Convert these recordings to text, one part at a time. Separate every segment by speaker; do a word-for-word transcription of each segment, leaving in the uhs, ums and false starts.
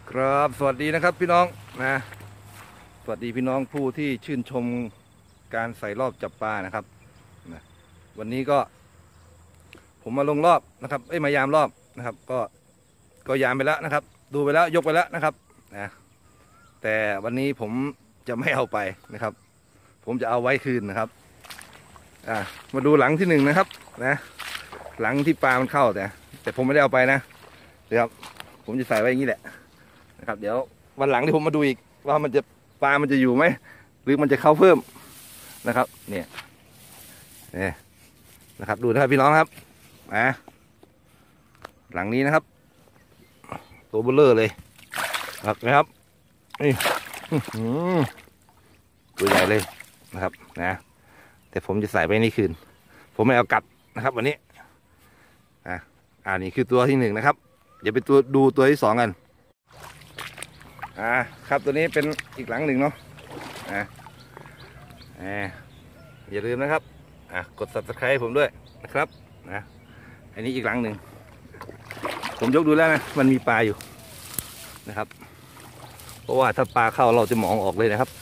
Speaker 1: ครับสวัสดีนะครับพี่น้องนะสวัสดีพี่น้องผู้ที่ชื่นชมการใส่รอบจับปลานะครับนะวันนี้ก็ผมมาลงรอบนะครับเอ้ยมายามรอบนะครับก็ก็ยามไปแล้วนะครับดูไปแล้วยกไปแล้วนะครับนะแต่วันนี้ผมจะไม่เอาไปนะครับผมจะเอาไว้คืนนะครับอ่ามาดูหลังที่หนึ่งนะครับนะหลังที่ปลามันเข้าแต่แต่ผมไม่ได้เอาไปนะเดี๋ยวครับผมจะใส่ไว้อย่างนี้แหละนะครับเดี๋ยววันหลังที่ผมมาดูอีกว่ามันจะปลามันจะอยู่ไหมหรือมันจะเข้าเพิ่มนะครับเนี่ยเนี่ยนะครับดูนะครับพี่น้องครับอ่ะหลังนี้นะครับตัวเบลเลอร์เลยนะครับนี่ตัวใหญ่เลยนะครับนะแต่ผมจะใส่ไปนี่คืนผมไม่เอากัดนะครับวันนี้อ่ะอ่านี่คือตัวที่หนึ่งนะครับเดี๋ยวไปตัวดูตัวที่สองกันอ่าครับตัวนี้เป็นอีกหลังหนึ่งเนาะอ่าอ่าอย่าลืมนะครับอ่ากด ซับสไครบ์ ผมด้วยนะครับนะอันนี้อีกหลังหนึ่งผมยกดูแล้วนะมันมีปลาอยู่นะครับเพราะว่าถ้าปลาเข้าเราจะมองออกเลยนะครับ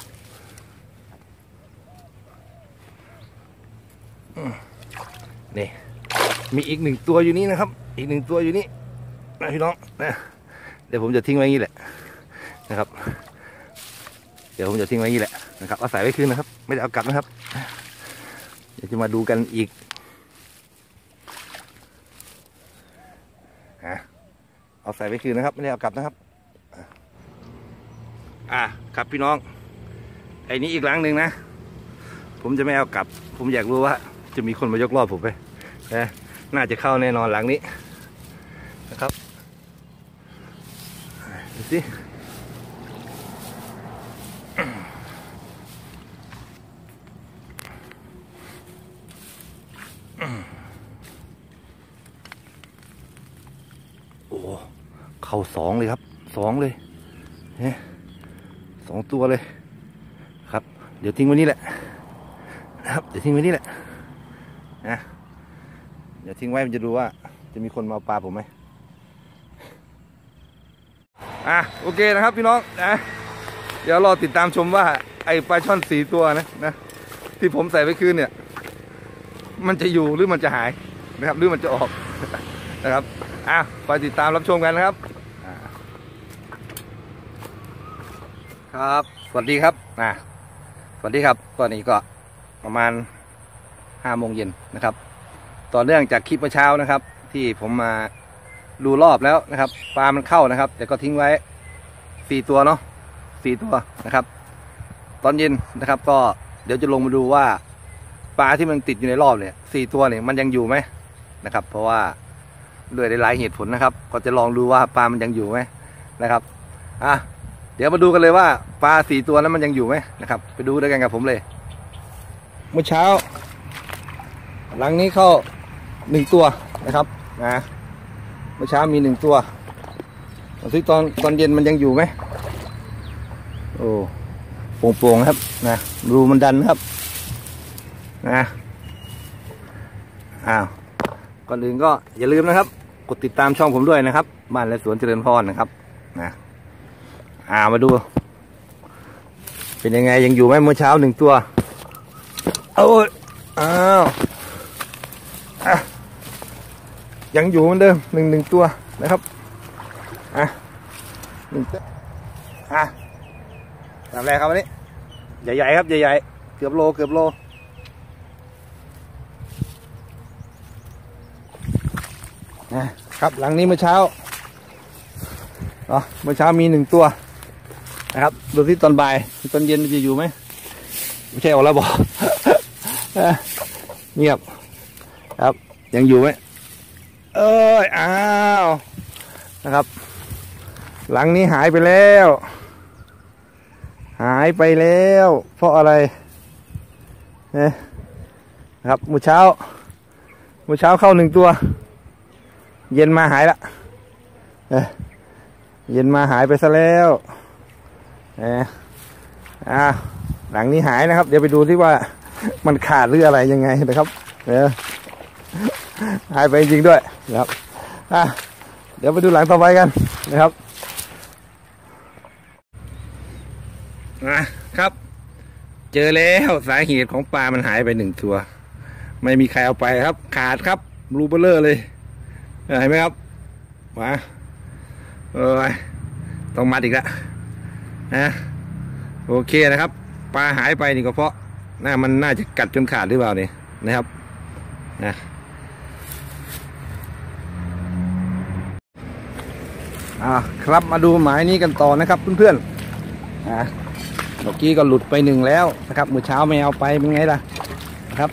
Speaker 1: นี่มีอีกหนึ่งตัวอยู่นี่นะครับอีกหนึ่งตัวอยู่นี่นะพี่น้องนะเดี๋ยวผมจะทิ้งไว้อย่างนี้แหละนะครับเดี๋ยวผมจะทิ้งไว้อย่างนี้แหละนะครับเอาใส่ไว้คืนนะครับไม่ได้เอากลับนะครับเดี๋ยวจะมาดูกันอีกฮะเอาใส่ไว้คืนนะครับไม่ได้เอากลับนะครับอ่ะครับพี่น้องไอ้นี้อีกหลังหนึ่งนะผมจะไม่เอากลับผมอยากรู้ว่าจะมีคนมายกรอบผมไปนะน่าจะเข้าแน่นอนหลังนี้นะครับดูสิโอ้เข้าสองเลยครับสองเลยเนี่ยสองตัวเลยครับเดี๋ยวทิ้งไว้นี่แหละนะครับเดี๋ยวทิ้งไว้นี่แหละนะเดี๋ยวทิ้งไว้มันจะดูว่าจะมีคนมาปลาผมไหมอ่ะโอเคนะครับพี่น้องนะเดี๋ยวรอติดตามชมว่าไอ้ปลาช่อนสีตัวนะนะที่ผมใส่ไว้คืนเนี่ยมันจะอยู่หรือมันจะหายนะครับหรือมันจะออกนะครับอ่ะไปติดตามรับชมกันนะครับครับสวัสดีครับอ่ะสวัสดีครับตอนนี้ก็ประมาณห้าโมงเย็นนะครับต่อเนื่องจากคลิปเมื่อเช้านะครับที่ผมมาดูรอบแล้วนะครับปลามันเข้านะครับแต่ก็ทิ้งไว้สี่ตัวเนาะสี่ตัวนะครับตอนเย็นนะครับก็เดี๋ยวจะลงมาดูว่าปลาที่มันติดอยู่ในรอบเนี่ยสี่ตัวเนี่ยมันยังอยู่ไหมนะครับเพราะว่าด้วยหลายเหตุผลนะครับก็จะลองดูว่าปลามันยังอยู่ไหมนะครับอ่ะเดี๋ยวมาดูกันเลยว่าปลาสี่ตัวนั้นมันยังอยู่ไหมนะครับไปดูด้วยกันกับผมเลยเมื่อเช้าหลังนี้เข้าหนึ่งตัวนะครับนะเมื่อเช้ามีหนึ่งตัวซึ่งตอนตอนเย็นมันยังอยู่ไหมโอ้โป่งๆครับนะรูมันดันครับนะอ้าวก่อนอื่นก็อย่าลืมนะครับกดติดตามช่องผมด้วยนะครับบ้านและสวนเจริญพรนะครับนะอ่ามาดูเป็นยังไงยังอยู่ไหมเมื่อเช้าหนึ่งตัวโอ้ยอ้าวอ่ะยังอยู่เหมือนเดิมหนึ่งหนึ่งตัวนะครับอ่ะหนึ่งตัวอ่ะตามแรกครับวันนี้ใหญ่ๆครับใหญ่ๆเกือบโลเกือบโลนะครับหลังนี้เมื่อเช้าเนาะเมื่อเช้ามีหนึ่งตัวนะครับดูที่ตอนบ่ายตอนเย็นมันจะอยู่ไหมไม่ใช่ออกแล้วบอกเงียบครับยังอยู่ไหมเอ้ยอ้าวนะครับหลังนี้หายไปแล้วหายไปแล้วเพราะอะไรเนี่ยนะครับเมื่อเช้าเมื่อเช้าเข้าหนึ่งตัวเย็นมาหายละเออเย็นมาหายไปซะแล้วเอออ่าหลังนี้หายนะครับเดี๋ยวไปดูที่ว่ามันขาดหรืออะไรยังไงนะครับเออหายไปจริงด้วยนะครับอ่ะเดี๋ยวไปดูหลังต่อไปกันนะครับเจอแล้วสาเหตุของปลามันหายไปหนึ่งตัว ไม่มีใครเอาไปครับขาดครับรูเบลเลอร์เลยเห็นไหมครับมาเออต้องมัดอีกแล้วนะโอเคนะครับปลาหายไปนี่ก็เพราะน่ามันน่าจะกัดจนขาดหรือเปล่านี่นะครับนะอ่าครับมาดูหมายนี้กันต่อนะครับเพื่อนๆอ่าเมื่อกี้ก็หลุดไปหนึ่งแล้วนะครับเมื่อเช้าไม่เอาไปเป็นไงล่ะนะครับ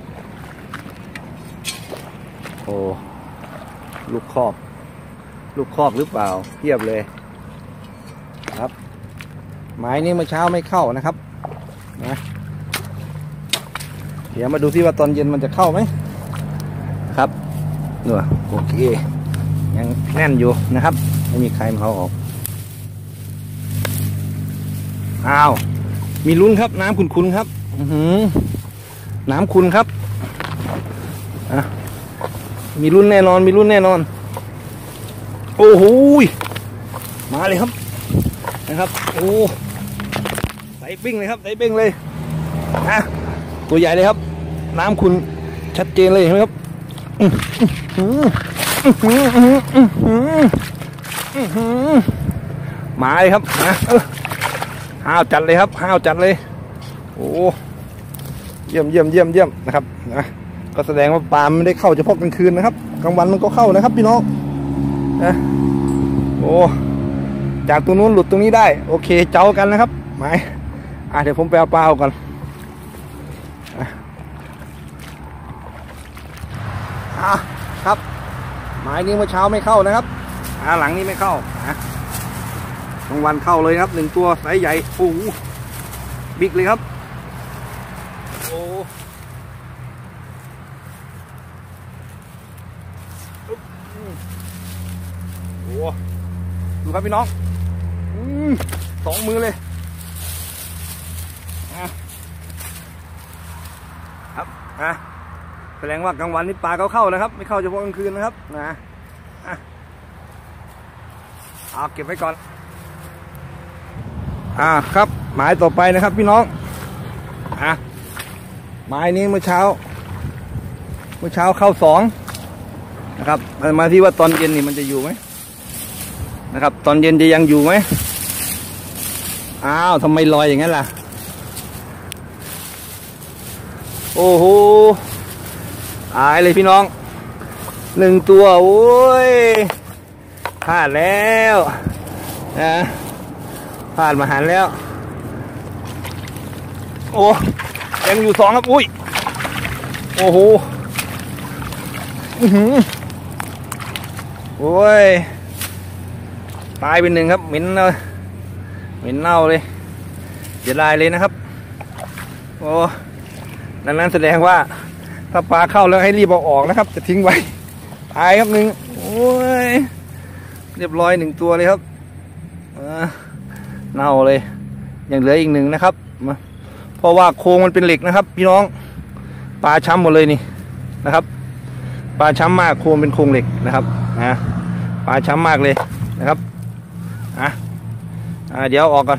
Speaker 1: โอ้ลูกคอกลูกคอกหรือเปล่าเทียบเลยครับหมายนี้เมื่อเช้าไม่เข้านะครับนะเดี๋ยวมาดูที่ว่าตอนเย็นมันจะเข้าไหมครับเนอะโอเคยังแน่นอยู่นะครับไม่มีใครมาเอาออกอ้าวมีลุ้นครับน้ำขุ่นๆครับอื้อหือน้ำขุ่นครับอ่ะมีลุ้นแน่นอนมีลุ้นแน่นอนโอ้โหมาเลยครับนะครับโอ้ใส่ปิ้งเลยครับใส่ปิ้งเลยนะตัวใหญ่เลยครับน้ำขุ่นชัดเจนเลยเห็นไหมครับมาเลยครับนะห้าวจัดเลยครับห้าวจัดเลยโอ้เยี่ยมเยี่ยมเยี่ยมเยี่ยมนะครับนะก็แสดงว่าปลาไม่ได้เข้าเฉพาะกลางคืนนะครับกลางวันมันก็เข้านะครับพี่น้องนะโอ้จากตรงนู้นหลุดตรงนี้ได้โอเคเจ้ากันนะครับหมายอ่ะเดี๋ยวผมไปเอาปลาก่อนอ่ะครับหมายนี้เมื่อเช้าไม่เข้านะครับอ่าหลังนี้ไม่เข้านะกลางวันเข้าเลยครับหนึ่งตัวไซส์ใหญ่โอ้โหบิ๊กเลยครับโอ้โหดูครับพี่น้องสองมือเลยครับอ่ะแสดงว่ากลางวันนี่ปลาเขาเข้านะครับไม่เข้าเฉพาะกลางคืนนะครับนะเอาเก็บไว้ก่อนอ่าครับหมายต่อไปนะครับพี่น้องอ่ะหมายนี้เมื่อเช้าเมื่อเช้าเข้าสองนะครับมาที่ว่าตอนเย็นนี่มันจะอยู่ไหมนะครับตอนเย็นจะยังอยู่ไหมอ้าวทำไมลอยอย่างนั้นล่ะโอ้โหอายเลยพี่น้องหนึ่งตัวโอ้ยพลาดแล้วนะพลาดมาหันแล้วโอ้ยังอยู่สองครับอุ้ยโอ้โหอื้อหือโอ้ยตายเป็นหนึ่งครับเหม็นเลยเหม็นเน่าเลยเสียดายเลยนะครับโอ้ดังนั้นแสดงว่าถ้าปลาเข้าแล้วให้รีบเอาออกนะครับจะทิ้งไว้ตายครับหนึ่งโอ้ยเรียบร้อยหนึ่งตัวเลยครับเน่าเลยยังเหลืออีกหนึ่งนะครับเพราะว่าโครงมันเป็นเหล็กนะครับพี่น้องปลาช้ำหมดเลยนี่นะครับปลาช้ำมากโครงเป็นโครงเหล็กนะครับนะปลาช้ำมากเลยนะครับอ่ะอ่ะเดี๋ยวออกก่อน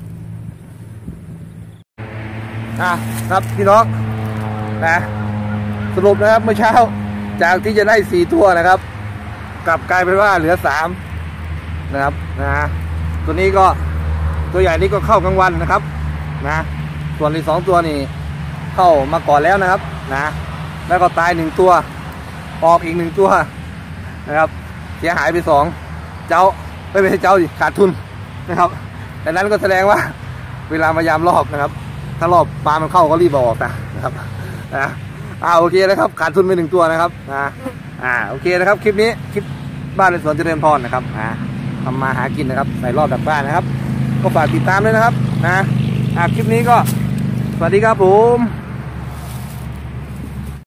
Speaker 1: อ่ะครับพี่น้องนะสรุปนะครับเมื่อเช้าจากที่จะได้สี่ตัวนะครับกลับกลายเป็นว่าเหลือสามนะครับนะตัวนี้ก็ตัวใหญ่นี้ก็เข้ากลางวันนะครับนะส่วนอีกสองตัวนี่เข้ามาก่อนแล้วนะครับนะแล้วก็ตายหนึ่งตัวออกอีกหนึ่งตัวนะครับเสียหายไปสองเจ้าไม่เป็นเจ้าดิขาดทุนนะครับแต่นั้นก็แสดงว่าเวลามายามรอบนะครับถ้ารอบปลามันเข้าก็รีบออกนะครับนะอ่าโอเคนะครับขาดทุนไปหนึ่งตัวนะครับนะอ่าโอเคนะครับคลิปนี้คลิปบ้านในสวนเจริญพรนะครับนะทำมาหากินนะครับใส่รอบดักบ้านนะครับก็ฝากติดตามด้วยนะครับนะอ่าคลิปนี้ก็สวัสดีครับผม